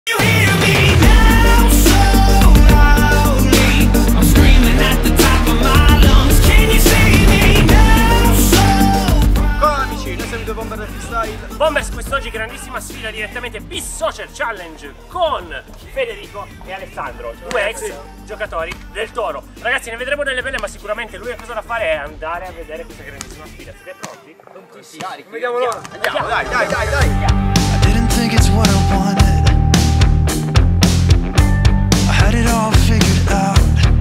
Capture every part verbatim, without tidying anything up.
Bombers, quest'oggi grandissima sfida direttamente Beast Social Challenge con Federico e Alessandro, due ex giocatori del Toro. Ragazzi, ne vedremo delle belle, ma sicuramente l'unica cosa da fare è andare a vedere questa grandissima sfida. Siete pronti? Prontissimi. Vediamo l'ora. Andiamo, dai, dai, dai, dai. I didn't think it's what I wanted. I had it all figured out.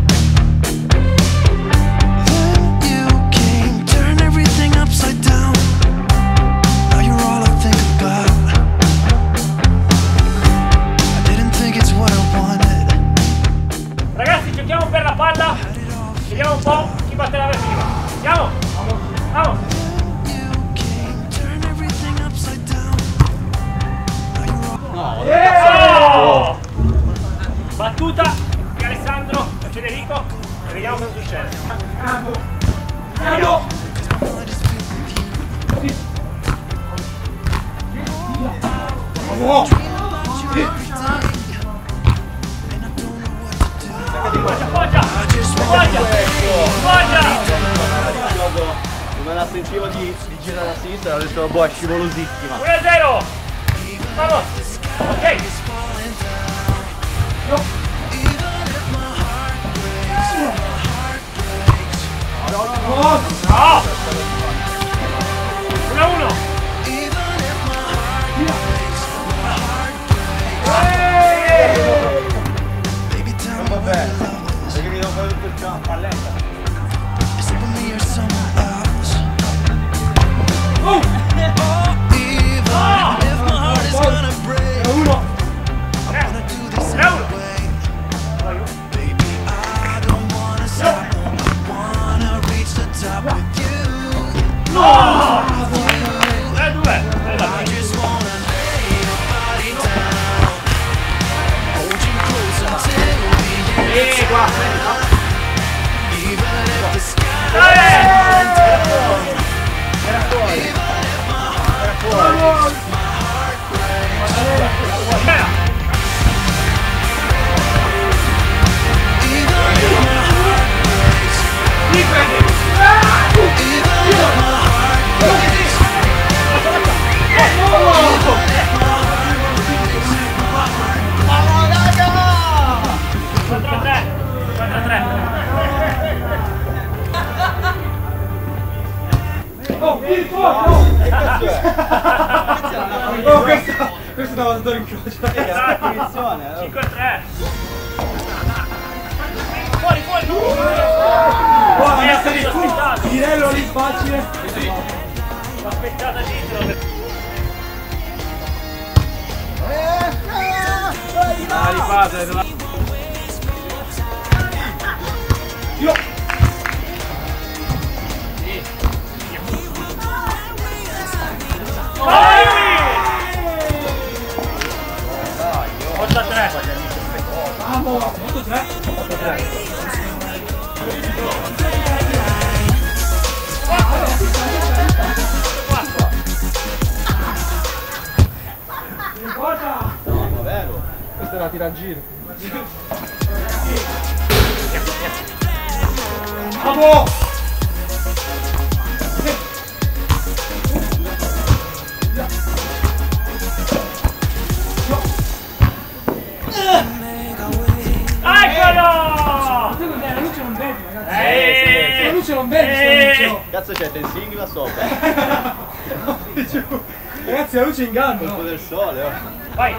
Then you came, turned everything upside down. Now you're all I think about. I didn't think it's what I wanted. Ragazzi, giochiamo per la palla. Vediamo un po' chi batterà per prima. Andiamo! Vamos! Yeah! Battuta di Alessandro e Federico e vediamo cosa succede. Andiamo! Appoggia, appoggia! Appoggia! Appoggia! Non la sentivo di, di girare a sinistra, ho detto boh, è scivolosissima. uno a zero! Vamos! Ok! No! No! No! uno a uno! Non va bene, perché mi devo fare tutto il campo, palletta. Oh! Uno! No! tre due! E qua! Era fuori! Era fuori! Oh, questo, questo stava stato in croce. cinque a tre. Fuori, fuori! Buona, Eh, messa di l'ho aspettato. Tirello lì facile. L'ho aspettata dietro. Ah, riparte. Io. Vai! otto a tre. Vamos, otto a tre. otto a tre. No, davvero? Questa è la tiragiro. Vamos! Eccolo! La luce non vedi, ragazzi. Eh, La luce non vedi, Cazzo c'è, in singla sopra. ragazzi, la luce inganna. Colpo del sole, oh. vai!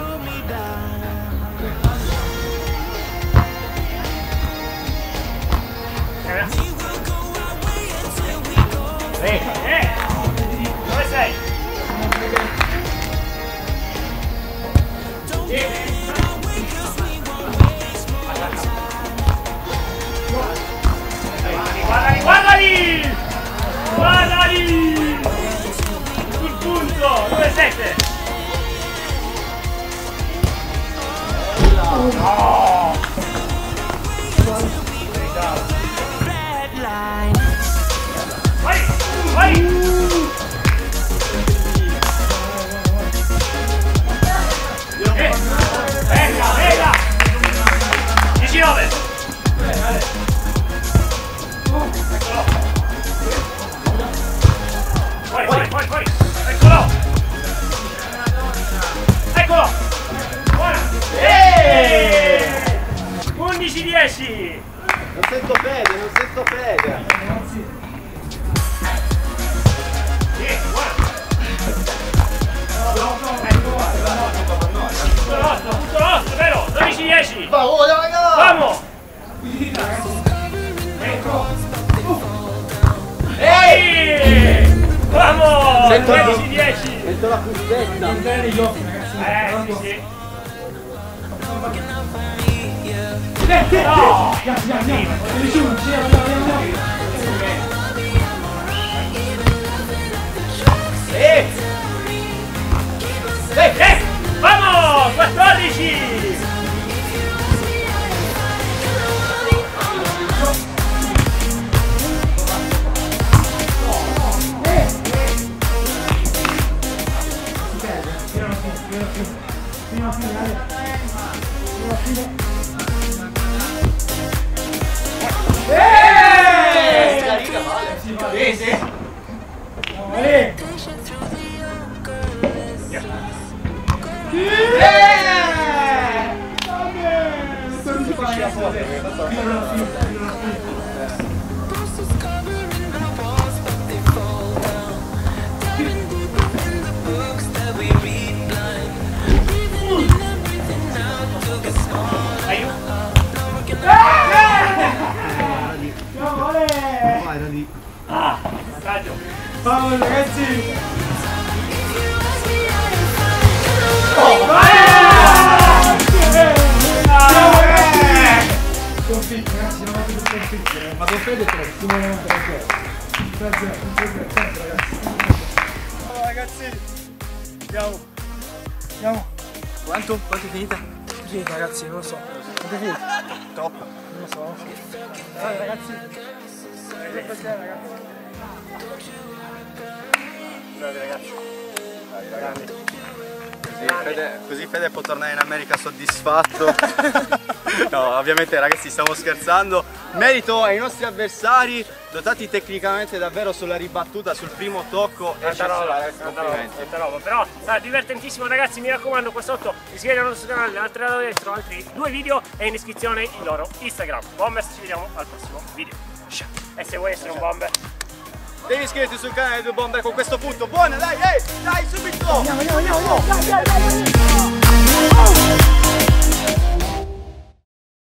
Eh, eh! Dove sei? Eh. Guardali, guardali! Guardali! Sul punto! due a sette! No! Vai! Vai! Eh. ventinove. Eccolo. Fuori, fuori, fuori, fuori. Eccolo. Eccolo. Buona. undici dieci. Non sento fede, non sento fede. Sì, buona. Tutto l'otto, tutto l'otto, vero? dodici dieci. Vamos, raga! Vamos! Ehi! Vamos! Sento la- tredici dieci. Sento la custetta. Bene gli occhi, ragazzi. Eh, sì, sì. Dai, No! Ragazzi, andiamo. tredici uno, sì, andiamo, andiamo, andiamo. Eh! Eh, eh! Vamos! quattordici! Fino a fine, dai. Fino a fine. Eh! La riga vale. Sì, vale. Sì, sì. Vale. Vai, da lì. Ah, vantaggio. Vamos ragazzi. Sconfitti ragazzi, non avete sconfitti. Ma con Fede tre, siamo tre zero. tre zero, tre zero, sempre ragazzi. Ciao ragazzi. Andiamo. Andiamo. Quanto? Quanto è finita? Finita ragazzi, non lo so. Quanto è finita? Troppo. Non lo so, non lo so. Dai ragazzi. tre zero ragazzi. Bravi ragazzi. Grandi. Così Fede, così Fede può tornare in America soddisfatto. No, ovviamente ragazzi stiamo scherzando. Merito ai nostri avversari, dotati tecnicamente davvero sulla ribattuta, sul primo tocco. Tanta roba, Eccezionale, tanta roba, complimenti. tanta roba. Però sarà divertentissimo ragazzi, mi raccomando qua sotto iscrivetevi al nostro canale, altre lato destro, altri due video e in iscrizione il loro Instagram. Bombers, ci vediamo al prossimo video. E se vuoi essere un bomber, Devi iscriverti sul canale di due Bomber con questo punto. Buona, dai, ehi, dai, subito! Andiamo, andiamo, andiamo, andiamo. Dai, dai, dai, dai.